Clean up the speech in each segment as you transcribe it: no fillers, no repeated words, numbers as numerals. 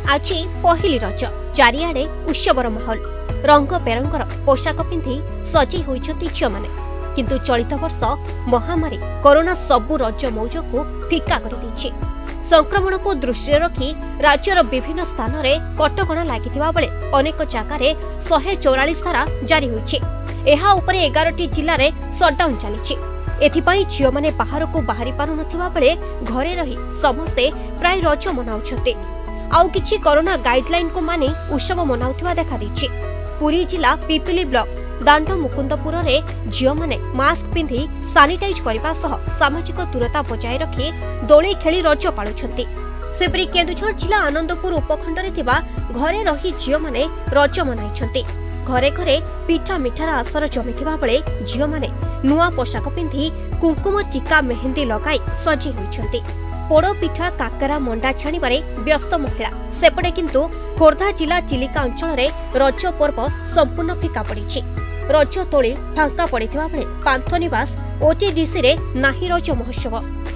आज पहली रज चारिआडे उत्सवर माहौल रंग बेरंगर पोशाक पिंधि सजी होइछंती झियो माने किंतु चलित वर्ष महामारी कोरोना सबु रज मौज को फिका कर दैछि। संक्रमण को दृष्टि रखी राज्यर विभिन्न स्थान में कटकणा लागिथिबा बेले अनेक जगार 144 धारा जारी होइछि। एहा उपरे 11टी जिल्ला रे शटडाउन चलिछि। एथिपाई झियो माने बाहर को बाहरी पारु नथिबा बेले घरे रही समस्ते प्राय रज मनाउछंती। आउ किछि कोरोना गाइडलाइन को मानि उत्सव मनाउथिबा देखा दैछि। पुरी जिला पिपिली ब्लॉक दांड मुकुंदपुर रे झियो माने मास्क पिंधि सानिटाइज करबा सह सामाजिक दूरता बजाय रखी दोली खेली रज पालुछंती। सेपरि केन्दुझर जिला आनंदपुर उपखंड रे थिबा घरे रही झियो माने रज मनाइछंती। घरे घरे पिठा मिठार आसर जमिथिबा बेले झियो माने नुआ पोशाक पिंधि कुंकुम टीका मेहंदी लगाई सजी होइछंती। पोड़ पिठा काकरा मंडा छाणिबारे व्यस्त महिला सेपटे किंतु खोर्धा जिला चिलिका अंचल रे रज पर्व संपूर्ण फिका पड़िछि। रज तोली फांका पड़िथिबा बेले पांथनिवास ओटीडीसी रे नाही रज महोत्सव।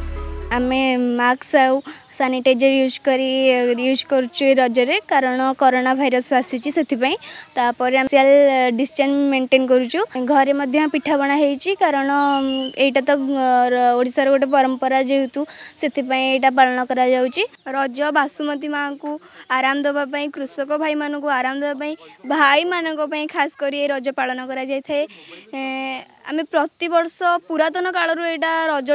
आमे मास्क आउ सानिटाइजर यूज करछु रजरे कारण कोरोना भाइरस आसीछि सेथिपई तापर हम सोशल डिस्टेंस मेंटेन करछु। घरे मध्य पिठा बना हेछि कारण एटा तो ओडिसा रे गोटे परंपरा जेहेतु सेथिपई एटा पालन करा जाउछि। रज बासुमती मां को आराम दबा पई कृषक भाई मानन को आराम दबा पई भाई मानन को पई खास करी रज पालन करा जाय थाए। आमे प्रति वर्ष पुरातन काल रो एटा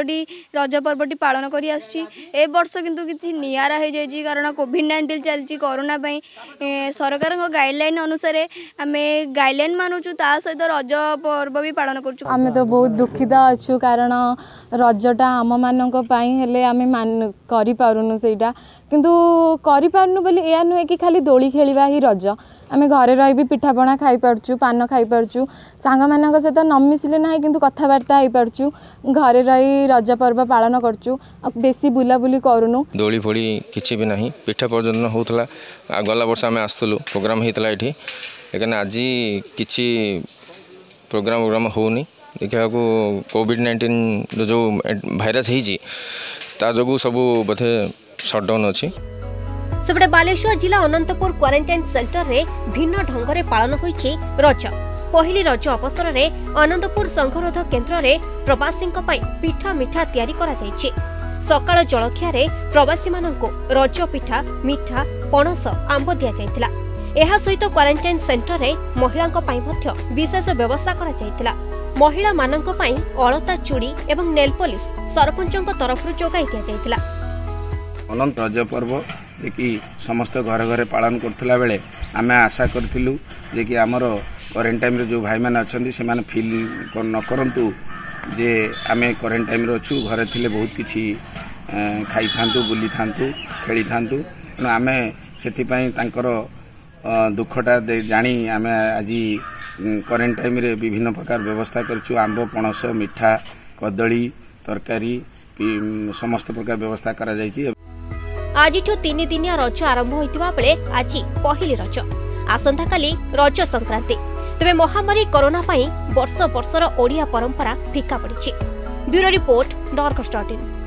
रज पर्वटी पालन करी आछि। ए वर्ष किंतु किछि नियारा हो जाय कारण कोविड-19 चलछि कोरोना पई सरकार को गाइडलाइन अनुसार आमे गाइडलाइन मानुछु ता सहित रज पर्व भी पालन करछु। आमे तो बहुत दुखित अछु कारण रजटा आम मानक पई हेले आमे मान करि पारुनु सेटा किंतु करि पारुनु बोली एया नुहे कि खाली दोली खेलिबा ही रज। आमे घरे रही भी पिठापणा खाई पारछु पान खाई पारछु सांग मानक सहित न मिसिले ना किंतु कथाबार्ता होई पारछु। घरे रही रज पर्व पालन करछु बेसी बुलाबुली करूनु। दोली फोड़ी किछि भी नहीं पिठा पर्यटन होतला गला वर्ष आमे आस्तलु प्रोग्राम हेतला एठी लेकिन आज किछि प्रोग्राम होनी देखा को कोविड-19 जो भाइरस हेछि ता जोगु सब बथे शटडाउन अछि। सेपटे बालेश्वर जिला अनंतपुर क्वारंटाइन सेंटर रे भिन्न ढंग रे पालन होइछि रज। पहली रज अवसर रे अनंतपुर संघरोध केन्द्र रे प्रवासी पिठा मिठा तैयारी करा जाइछि। सकाळ जलखिया रे प्रवासी माननको रज पिठा मिठा पणस आंब दिया जाइतिला। एहा सहित क्वारंटाइन सेंटर रे महिलांको पई मध्य विशेष व्यवस्था करा जाइतिला। महिला माननको पई अलता चूड़ी एवं नेल पॉलिश सरपंचक तरफ जोगाई दिया जाइतिला। अनंत रज पर्व कि समस्त घर घरे पालन करथिला बेले आमे आशा करथिलु जे कि हमर क्वारंटाइन रे जो भाई माने अछंती से माने फील न करंतु जे आमे क्वारंटाइन रे अछु घरे थिले बहुत किछि खाई थांतु बुली थांतु खेली थांतु न आमे सेति पई तांकर दुखटा जानी आमे आज क्वारंटाइन रे विभिन्न प्रकार व्यवस्था करछु। आंब पणस मिठा कदली तरकारी समस्त प्रकार व्यवस्था करा जायछि। आज 3 दिनिया रज आरंभ होइतिबा बेले आज पहली रज आसंता काली रज संक्रांति। तबे महामारी कोरोना पई वर्ष वर्षर ओडिया परंपरा फिका पड़िछि। Bureau report the अर्गस.in।